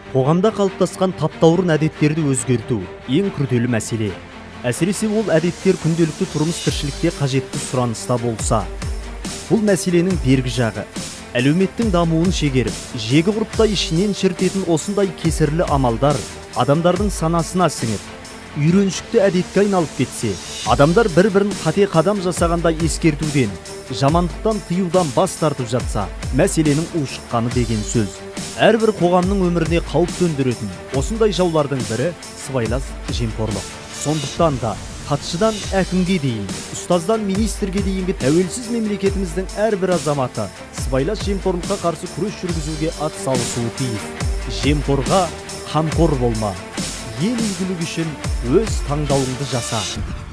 Қоғамда қалыптасқан таптаурын әдеттерді өзгерту ең күрделі мәселе. Әсіресе ол әдеттер күнделікті тұрмыс тіршілікте қажетті сұраныста болса. Бұл мәселенің бергі жағы әлеуметтің дамуын шегеріп, жегі құрыпта ішінен шіртетін осындай кесірлі амалдар адамдардың санасына сіңіп, үйреншікті әдетке айналып кетсе, адамдар бір-бірін қате қадам жасағанда ескертуден, жамандықтан тыюдан бас тартып жатса, мәселенің ушыққаны деген сөз. Әрбір қоғамның өміріне қауіп төндіретін осындай жаулардың бірі сыбайлас жемқорлық. Сондықтан да хатшыдан әкімге дейін, ұстаздан министрге дейінгі тәуелсіз мемлекетіміздің әрбір азаматы сыбайлас жемқорлыққа қарсы күрес жүргізуге ат салысуы тиіс. Жемқорға қамқор болма. Ел игілігі үшін өз таңдауыңды жаса.